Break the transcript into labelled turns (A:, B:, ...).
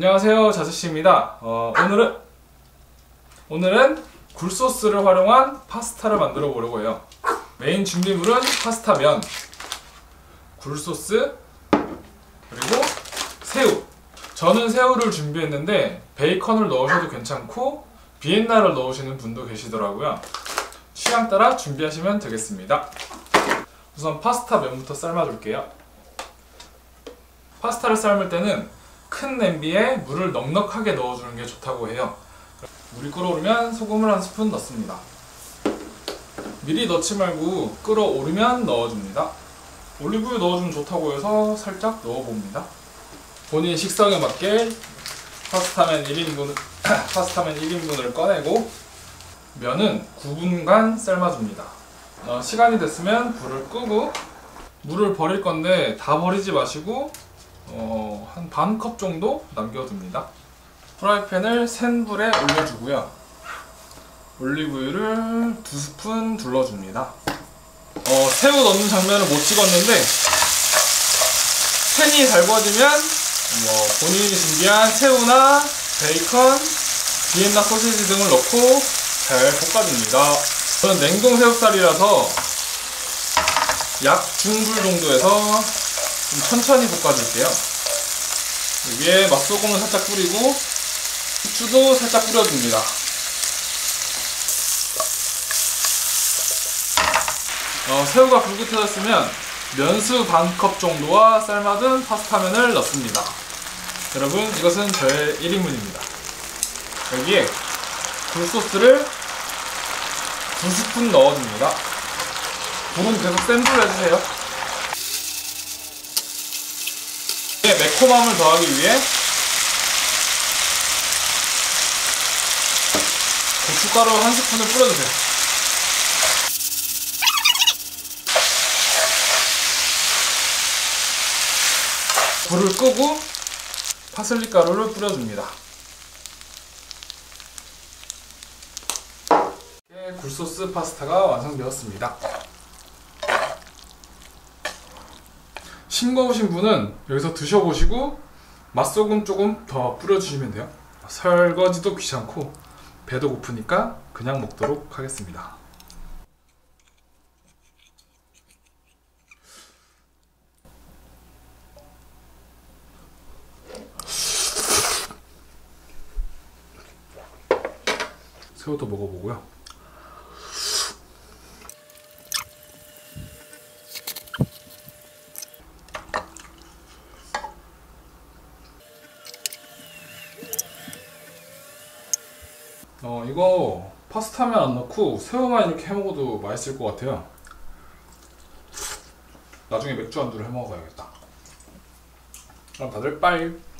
A: 안녕하세요, 자스씨입니다. 오늘은 굴소스를 활용한 파스타를 만들어 보려고 해요. 메인 준비물은 파스타면, 굴소스, 그리고 새우. 저는 새우를 준비했는데 베이컨을 넣으셔도 괜찮고 비엔나를 넣으시는 분도 계시더라고요. 취향 따라 준비하시면 되겠습니다. 우선 파스타 면부터 삶아줄게요. 파스타를 삶을 때는 큰 냄비에 물을 넉넉하게 넣어주는 게 좋다고 해요. 물이 끓어오르면 소금을 한 스푼 넣습니다. 미리 넣지 말고 끓어오르면 넣어줍니다. 올리브유 넣어주면 좋다고 해서 살짝 넣어봅니다. 본인 식성에 맞게 파스타면 1인분을 꺼내고 면은 9분간 삶아줍니다. 시간이 됐으면 불을 끄고 물을 버릴 건데 다 버리지 마시고 한 반 컵 정도 남겨둡니다. 프라이팬을 센 불에 올려주고요. 올리브유를 2스푼 둘러줍니다. 새우 넣는 장면을 못 찍었는데 팬이 달궈지면 본인이 준비한 새우나 베이컨, 비엔나 소시지 등을 넣고 잘 볶아줍니다. 저는 냉동 새우살이라서 약 중불 정도에서 좀 천천히 볶아줄게요. 여기에 맛소금을 살짝 뿌리고 후추도 살짝 뿌려줍니다. 새우가 불긋해졌으면 면수 반 컵 정도와 삶아둔 파스타면을 넣습니다. 여러분, 이것은 저의 1인분입니다. 여기에 굴소스를 2스푼 넣어줍니다. 불은 계속 센 불로 해주세요. 매콤함을 더하기 위해 고춧가루 한 스푼을 뿌려주세요. 불을 끄고 파슬리 가루를 뿌려줍니다. 이렇게 굴소스 파스타가 완성되었습니다. 싱거우신 분은 여기서 드셔보시고 맛소금 조금 더 뿌려주시면 돼요. 설거지도 귀찮고 배도 고프니까 그냥 먹도록 하겠습니다. 새우도 먹어보고요. 이거 파스타면 안 넣고 새우만 이렇게 해먹어도 맛있을 것 같아요. 나중에 맥주 안주를 해먹어야겠다. 그럼 다들 빠이.